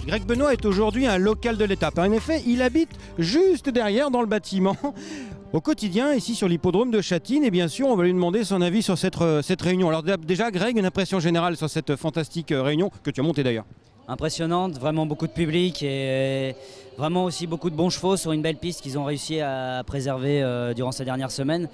Greg Benoît est aujourd'hui un local de l'étape. En effet, il habite juste derrière dans le bâtiment. Au quotidien, ici sur l'hippodrome de Châtine, et bien sûr, on va lui demander son avis sur cette réunion. Alors déjà, Greg, une impression générale sur cette fantastique réunion que tu as montée d'ailleurs. Impressionnante, vraiment beaucoup de public et vraiment aussi beaucoup de bons chevaux sur une belle piste qu'ils ont réussi à préserver durant ces dernières semaines.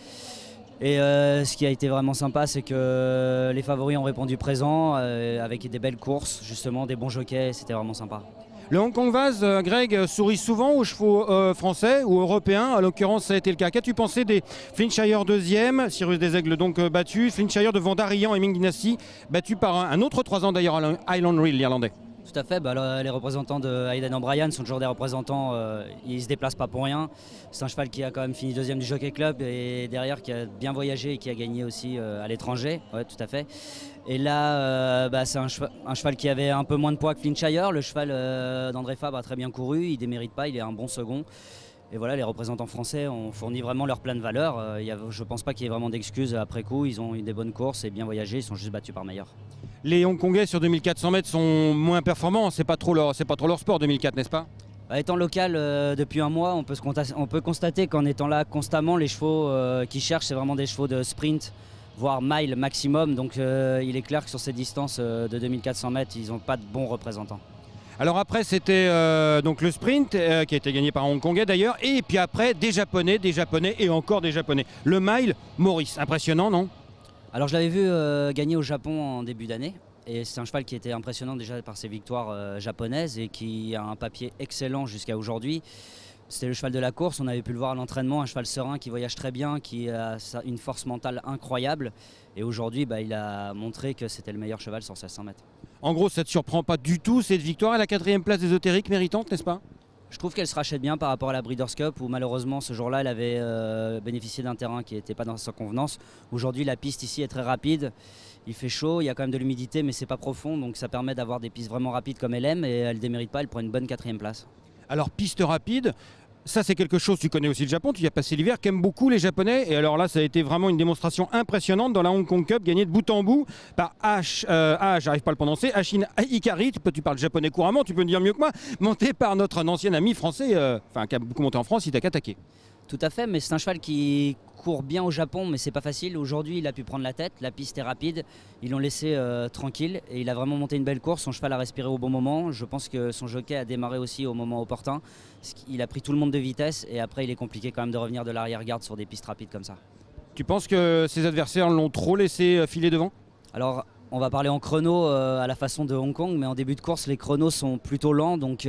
Et ce qui a été vraiment sympa, c'est que les favoris ont répondu présent avec des belles courses, justement des bons jockeys, c'était vraiment sympa. Le Hong Kong Vase, Greg, sourit souvent aux chevaux français ou européens. En l'occurrence, ça a été le cas. Qu'as-tu pensé des Flintshire deuxième, Cyrus des Aigles donc battu, Flintshire devant Darian et Ming Dynasty, battu par un autre 3 ans d'ailleurs, Highland Reel, l'Irlandais. Tout à fait, les représentants de Aidan O'Brien sont toujours des représentants, ils ne se déplacent pas pour rien. C'est un cheval qui a quand même fini deuxième du Jockey Club et derrière qui a bien voyagé et qui a gagné aussi à l'étranger, ouais, tout à fait. Et là, c'est un cheval qui avait un peu moins de poids que Flintshire. Le cheval d'André Fabre a très bien couru, il ne démérite pas, il est un bon second. Et voilà, les représentants français ont fourni vraiment leur plein de valeur. Je ne pense pas qu'il y ait vraiment d'excuses après coup. Ils ont eu des bonnes courses et bien voyagé, ils sont juste battus par meilleur. Les Hongkongais sur 2400 mètres sont moins performants, c'est pas trop leur sport 2004, n'est-ce pas? Étant local depuis un mois, on peut constater qu'en étant là constamment, les chevaux qui cherchent, c'est vraiment des chevaux de sprint, voire mile maximum. Donc il est clair que sur ces distances de 2400 mètres, ils n'ont pas de bons représentants. Alors après c'était donc le sprint qui a été gagné par un Hongkongais d'ailleurs, et puis après des Japonais et encore des Japonais. Le mile, Maurice, impressionnant, non? Alors je l'avais vu gagner au Japon en début d'année. Et c'est un cheval qui était impressionnant déjà par ses victoires japonaises et qui a un papier excellent jusqu'à aujourd'hui. C'était le cheval de la course, on avait pu le voir à l'entraînement, un cheval serein qui voyage très bien, qui a une force mentale incroyable. Et aujourd'hui, il a montré que c'était le meilleur cheval sur 1600 mètres. En gros, ça ne te surprend pas du tout cette victoire à la 4e place ésotérique, méritante, n'est-ce pas? Je trouve qu'elle se rachète bien par rapport à la Breeders' Cup où malheureusement ce jour-là elle avait bénéficié d'un terrain qui n'était pas dans sa convenance. Aujourd'hui la piste ici est très rapide, il fait chaud, il y a quand même de l'humidité mais c'est pas profond donc ça permet d'avoir des pistes vraiment rapides comme elle aime et elle ne démérite pas, elle prend une bonne 4e place. Alors piste rapide, ça c'est quelque chose, tu connais aussi le Japon, tu y as passé l'hiver, qu'aiment beaucoup les Japonais. Et alors là ça a été vraiment une démonstration impressionnante dans la Hong Kong Cup, gagnée de bout en bout par j'arrive pas à le prononcer, Hashin Hikari, tu parles japonais couramment, tu peux me dire mieux que moi, monté par notre ancien ami français, qui a beaucoup monté en France, Hidaka Take. Tout à fait, mais c'est un cheval qui court bien au Japon, mais c'est pas facile. Aujourd'hui, il a pu prendre la tête, la piste est rapide, ils l'ont laissé tranquille et il a vraiment monté une belle course. Son cheval a respiré au bon moment. Je pense que son jockey a démarré aussi au moment opportun. Il a pris tout le monde de vitesse et après, il est compliqué quand même de revenir de l'arrière-garde sur des pistes rapides comme ça. Tu penses que ses adversaires l'ont trop laissé filer devant? Alors, on va parler en chrono à la façon de Hong Kong, mais en début de course, les chronos sont plutôt lents, donc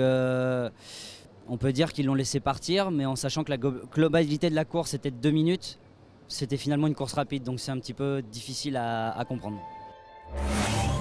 on peut dire qu'ils l'ont laissé partir, mais en sachant que la globalité de la course était de 2 minutes, c'était finalement une course rapide, donc c'est un petit peu difficile à comprendre.